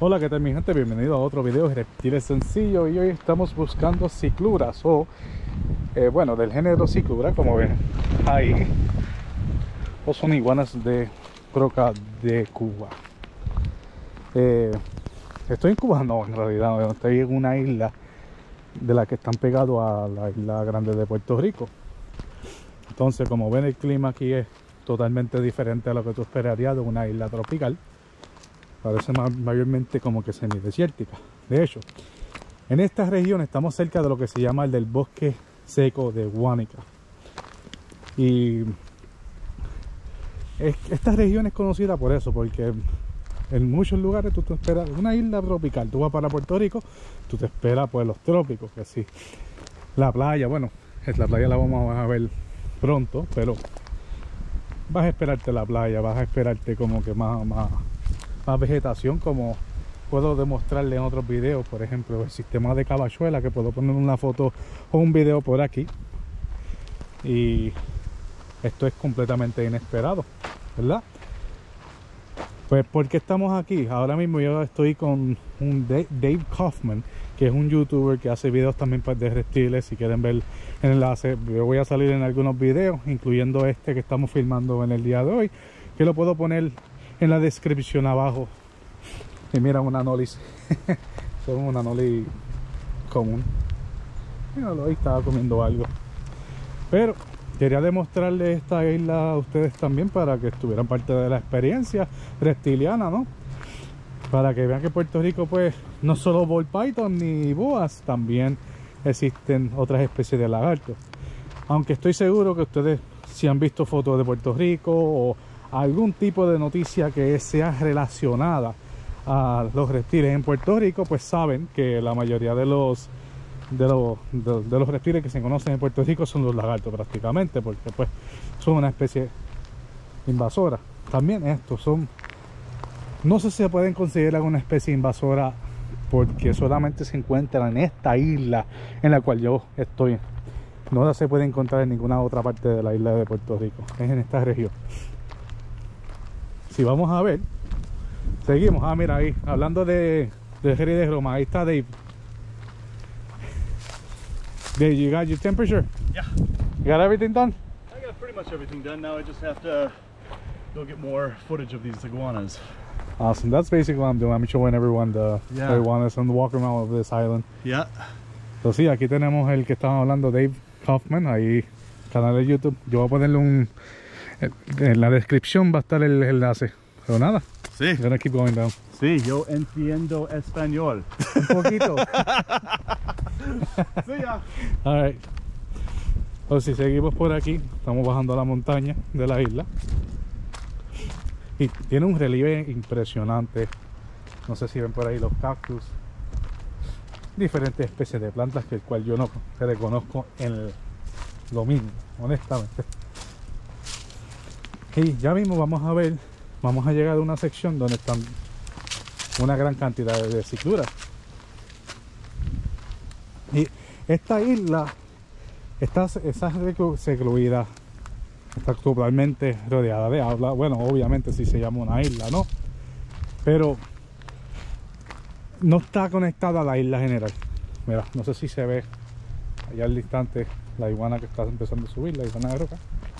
Hola, ¿qué tal mi gente? Bienvenido a otro video de reptiles sencillo. Y hoy estamos buscando cicluras o bueno, del género ciclura, como ven ahí, o son iguanas de croca de Cuba. Estoy en Cuba, no, en realidad estoy en una isla de la que están pegados a la isla grande de Puerto Rico. Entonces, como ven, el clima aquí es totalmente diferente a lo que tú esperarías de una isla tropical. Parece mayormente como que semidesértica. De hecho, en esta región estamos cerca de lo que se llama el del bosque seco de Guánica. Y esta región es conocida por eso, porque en muchos lugares tú te esperas una isla tropical. Tú vas para Puerto Rico, tú te esperas pues los trópicos, que sí. La playa, bueno, la playa la vamos a ver pronto, pero vas a esperarte la playa, vas a esperarte como que más vegetación, como puedo demostrarle en otros videos. Por ejemplo, el sistema de Cabachuela, que puedo poner una foto o un video por aquí. Y esto es completamente inesperado, ¿verdad? Pues, ¿por qué estamos aquí? Ahora mismo yo estoy con un Dave Kaufman, que es un youtuber que hace videos también de reptiles. Si quieren ver el enlace, yo voy a salir en algunos videos, incluyendo este que estamos filmando en el día de hoy, que lo puedo poner en la descripción abajo. Y mira, una Anolis. Son una Anolis común. Míralo, ahí estaba comiendo algo. Pero quería demostrarles esta isla a ustedes también, para que estuvieran parte de la experiencia reptiliana, ¿no? Para que vean que Puerto Rico, pues, no solo ball python ni boas, también existen otras especies de lagartos. Aunque estoy seguro que ustedes, si han visto fotos de Puerto Rico o algún tipo de noticia que sea relacionada a los reptiles en Puerto Rico, pues saben que la mayoría de los reptiles que se conocen en Puerto Rico son los lagartos, prácticamente, porque pues son una especie invasora. También estos son, no sé si se pueden considerar una especie invasora, porque solamente se encuentran en esta isla en la cual yo estoy. No se puede encontrar en ninguna otra parte de la isla de Puerto Rico, es en esta región. Si vamos a ver, seguimos. Ah, mira ahí, hablando de Jerry de Roma, ahí está Dave. Dave, you got your temperature? Yeah. You got everything done? I got pretty much everything done. Now I just have to go get more footage of these iguanas. Awesome. That's basically what I'm doing. I'm showing everyone the iguanas and walk around of this island. Yeah. Entonces sí, aquí tenemos el que estábamos hablando, Dave Kaufman, ahí, canal de YouTube. Yo voy a ponerle en la descripción va a estar el enlace. Pero nada, Sí. I'm gonna keep going down. Sí, yo entiendo español. Un poquito. Sí, ya. Alright. Entonces, si seguimos por aquí, estamos bajando a la montaña de la isla. Y tiene un relieve impresionante. No sé si ven por ahí los cactus. Diferentes especies de plantas que el cual yo no reconozco en lo mínimo, honestamente. Y ya mismo vamos a llegar a una sección donde están una gran cantidad de cicluras. Y esta isla está secluida, está totalmente rodeada de agua. Bueno, obviamente si se llama una isla, ¿no? Pero no está conectada a la isla general. Mira, no sé si se ve allá al distante la iguana que está empezando a subir, la iguana de roca.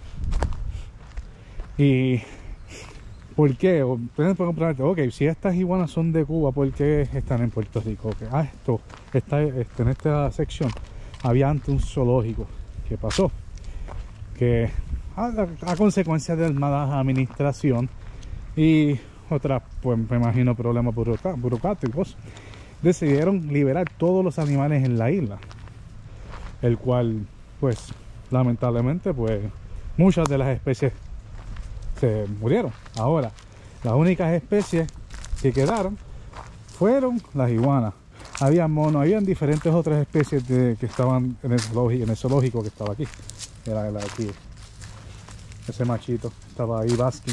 Y ¿por qué? Ustedes pueden preguntar, ok, si estas iguanas son de Cuba, ¿por qué están en Puerto Rico? Okay. En esta sección había antes un zoológico. ¿Qué pasó? Que a consecuencia de mala administración y otras, pues me imagino, problemas burocráticos, decidieron liberar todos los animales en la isla, el cual, pues, lamentablemente, pues, muchas de las especies se murieron. Ahora, las únicas especies que quedaron fueron las iguanas. Había monos, habían diferentes otras especies que estaban en el zoológico que estaba aquí. Era aquí, ese machito estaba ahí basking.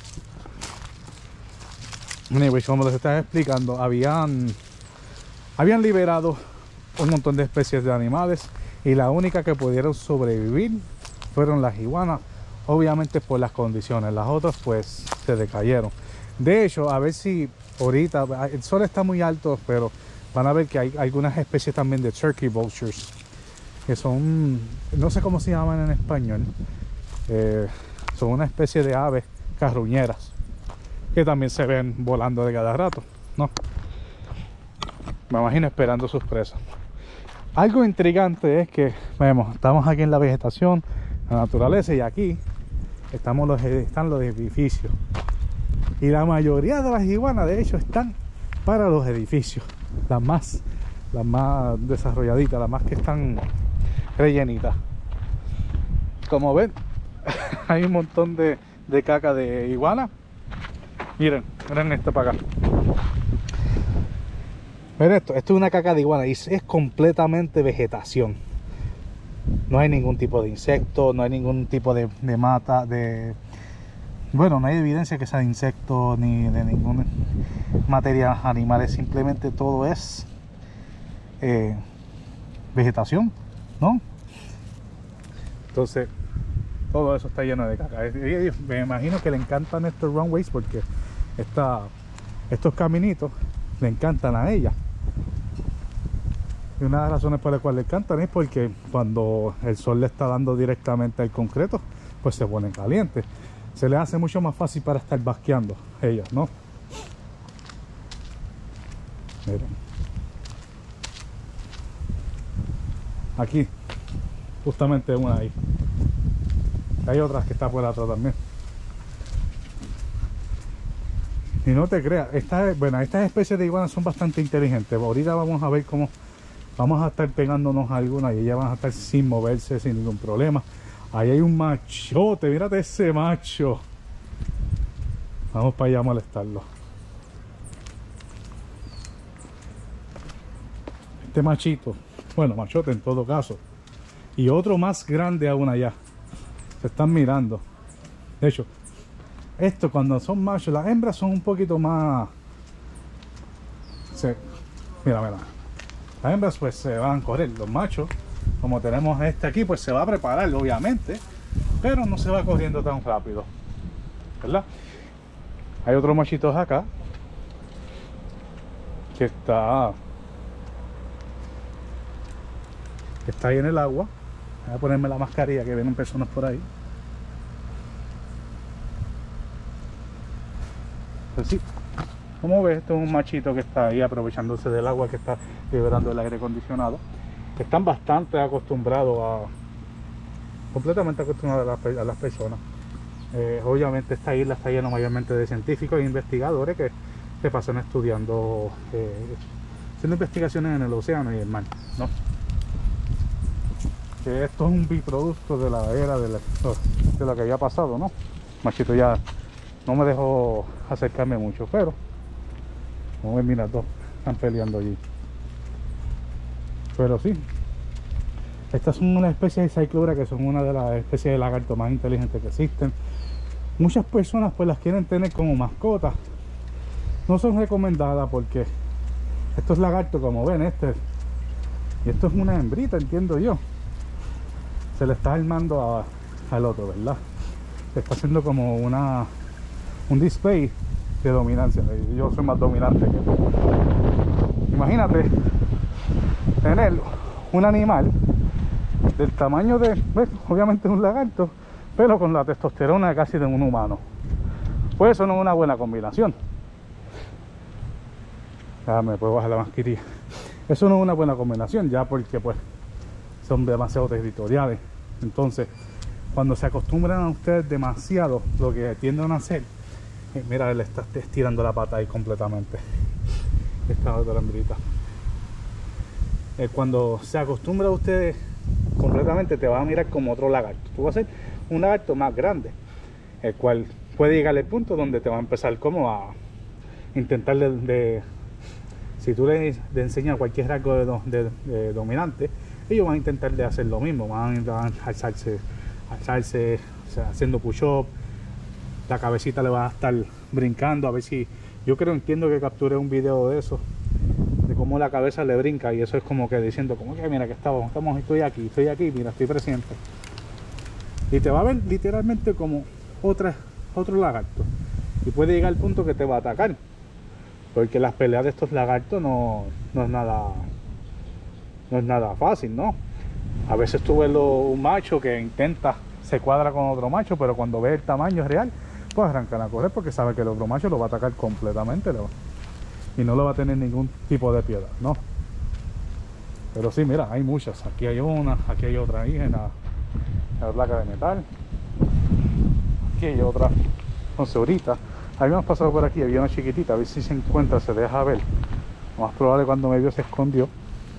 Anyway, como les estaba explicando, habían liberado un montón de especies de animales y la única que pudieron sobrevivir fueron las iguanas, obviamente por las condiciones. Las otras pues se decayeron. De hecho, a ver si ahorita el sol está muy alto, pero van a ver que hay algunas especies también de turkey vultures, que son, no sé cómo se llaman en español, son una especie de aves carroñeras, que también se ven volando de cada rato, ¿no? Me imagino esperando sus presas. Algo intrigante es que, vemos, estamos aquí en la vegetación, la naturaleza, y aquí están los edificios. Y la mayoría de las iguanas, de hecho, están para los edificios. Las más desarrolladitas, las más que están rellenitas. Como ven, hay un montón de caca de iguana. Miren esto para acá. Miren esto es una caca de iguana y es completamente vegetación. No hay ningún tipo de insecto, no hay ningún tipo de mata, bueno, no hay evidencia que sea de insecto ni de ninguna materia animal, simplemente todo es vegetación, ¿no? Entonces, todo eso está lleno de caca. Me imagino que le encantan estos runways porque estos caminitos le encantan a ella. Y una de las razones por las cuales le encantan es porque cuando el sol le está dando directamente al concreto, pues se ponen calientes. Se les hace mucho más fácil para estar basqueando ellos, ¿no? Miren. Aquí, justamente una ahí. Hay otras que está por atrás también. Y no te creas, estas especies de iguanas son bastante inteligentes. Ahorita vamos a ver cómo vamos a estar pegándonos a algunas y ellas van a estar sin moverse, sin ningún problema. Ahí hay un machote, mírate ese macho. Vamos para allá a molestarlo. Este machito, bueno, machote en todo caso. Y otro más grande aún allá. Se están mirando. De hecho, esto cuando son machos, las hembras son un poquito más... Mira. Las hembras pues se van a correr. Los machos, como tenemos este aquí, pues se va a preparar obviamente, pero no se va corriendo tan rápido, ¿verdad? Hay otros machitos acá que está ahí en el agua. Voy a ponerme la mascarilla, que vienen personas por ahí. Pues sí, como ves, esto es un machito que está ahí aprovechándose del agua que está liberando el aire acondicionado. Están bastante acostumbrados completamente acostumbrados a las personas. Obviamente esta isla está llena mayormente de científicos e investigadores que pasan estudiando, haciendo investigaciones en el océano y el mar, ¿no? Que esto es un biproducto de la era de lo que había pasado, ¿no? Machito ya no me dejó acercarme mucho, pero como ven, mira, todos están peleando allí. Pero sí, estas son una especie de Cyclura, que son una de las especies de lagarto más inteligentes que existen. Muchas personas pues las quieren tener como mascotas. No son recomendadas porque estos lagartos, como ven, y esto es una hembrita, entiendo yo. Se le está armando al otro, ¿verdad? Se está haciendo como un display de dominancia. Yo soy más dominante que tú. Imagínate tener un animal del tamaño de, obviamente un lagarto, pero con la testosterona casi de un humano. Pues eso no es una buena combinación. Ya me puedo bajar la mascarilla. Eso no es una buena combinación, ya porque pues son demasiado territoriales. Entonces, cuando se acostumbran a ustedes demasiado, lo que tienden a hacer, mira, él está estirando la pata ahí completamente. Esta otra hembrita. Cuando se acostumbra a ustedes completamente, te va a mirar como otro lagarto. Tú vas a ser un lagarto más grande, el cual puede llegar al punto donde te va a empezar como a intentar si tú le enseñas cualquier rasgo de dominante, ellos van a intentar de hacer lo mismo, van a alzarse, o sea, haciendo push-up, la cabecita le va a estar brincando, a ver si, entiendo que capturé un video de eso, de cómo la cabeza le brinca, y eso es como que diciendo, como que mira que estoy aquí, mira, estoy presente. Y te va a ver literalmente como otro lagarto, y puede llegar al punto que te va a atacar. porque las peleas de estos lagartos no es nada fácil, ¿no? A veces tú ves un macho que intenta, se cuadra con otro macho, pero cuando ve el tamaño real, pues arrancan a correr porque sabe que el otro macho lo va a atacar completamente y no lo va a tener ningún tipo de piedad, ¿no? Pero sí, mira, hay muchas. Aquí hay una, aquí hay otra ahí en la placa de metal. Aquí hay otra. Entonces ahorita habíamos pasado por aquí, había una chiquitita, a ver si se encuentra, se deja ver. Lo más probable, cuando me vio se escondió.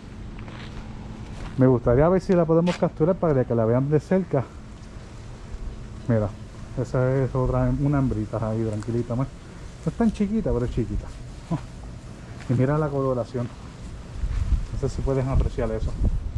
Me gustaría ver si la podemos capturar para que la vean de cerca. Mira, esa es otra, una hembrita ahí, tranquilita más. No es tan chiquita, pero es chiquita. Y mira la coloración. No sé si pueden apreciar eso.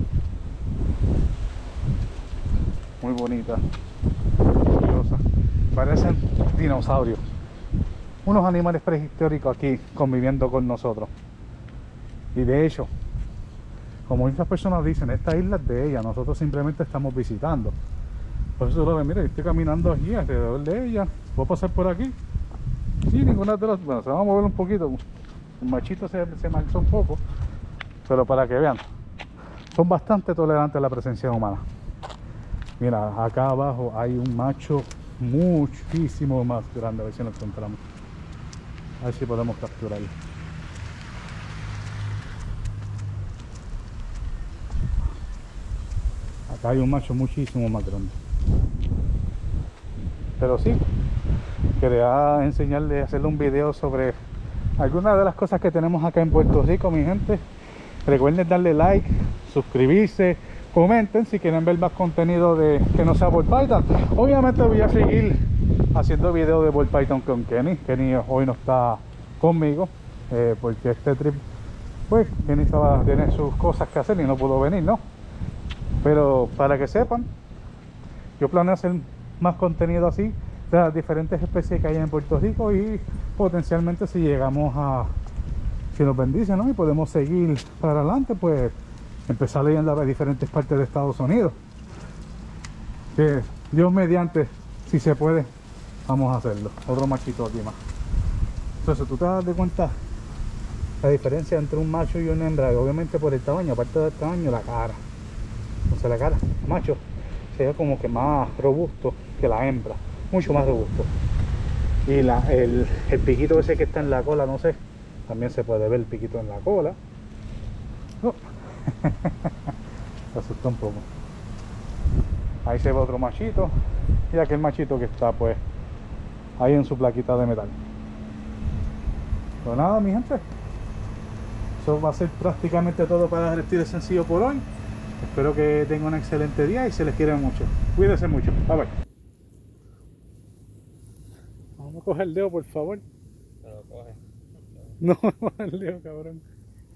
Muy bonita, curiosa. Parecen dinosaurios. Unos animales prehistóricos aquí conviviendo con nosotros. Y de hecho, como muchas personas dicen, esta isla es de ella, nosotros simplemente estamos visitando. Por eso lo ven, mira, yo estoy caminando aquí alrededor de ella. ¿Puedo pasar por aquí? Sí, ninguna de las... Bueno, se va a mover un poquito. El machito se marchó un poco. Pero para que vean, son bastante tolerantes a la presencia humana. Mira, acá abajo hay un macho muchísimo más grande. A ver si lo encontramos. A ver si podemos capturarlo. Acá hay un macho muchísimo más grande. Pero sí, quería enseñarles, hacerle un video sobre algunas de las cosas que tenemos acá en Puerto Rico, mi gente. Recuerden darle like, suscribirse, comenten si quieren ver más contenido que no sea Ball Python. Obviamente voy a seguir haciendo videos de Ball Python con Kenny. Kenny hoy no está conmigo porque este trip, pues Kenny tiene sus cosas que hacer y no pudo venir, ¿no? Pero para que sepan, yo planeo hacer más contenido así de las diferentes especies que hay en Puerto Rico y potencialmente si llegamos a, si nos bendice, ¿no? Y podemos seguir para adelante, pues empezar leyendo las diferentes partes de Estados Unidos. Que Dios mediante, si se puede, vamos a hacerlo. Otro machito aquí más. Entonces tú te das de cuenta la diferencia entre un macho y una hembra, obviamente por el tamaño, aparte del tamaño, la cara. Entonces la cara, el macho se ve como que más robusto que la hembra, mucho más robusto. Y el piquito ese que está en la cola, no sé, también se puede ver el piquito en la cola. Oh. Se asustó un poco. Ahí se ve otro machito y aquel machito que está pues ahí en su plaquita de metal. Pero nada, mi gente, eso va a ser prácticamente todo para Reptiles Sencillo por hoy. Espero que tengan un excelente día y se les quiere mucho. Cuídense mucho. Bye bye. Vamos a coger el dedo, por favor. No, coge. No, el dedo, cabrón.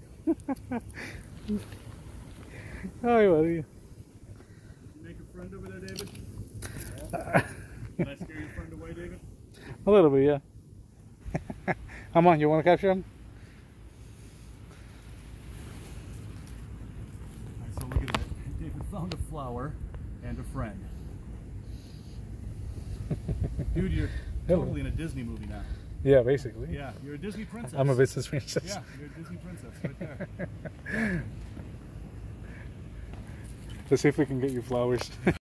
Ay, María. Make a friend over there, David? Can I scare your friend away, David? A little bit, yeah. Come on, you want to capture him? Alright, so look at that. David found a flower and a friend. Dude, you're totally in a Disney movie now. Yeah, basically. Yeah, you're a Disney princess. I'm a business princess. Yeah, you're a Disney princess right there. Let's see if we can get you flowers.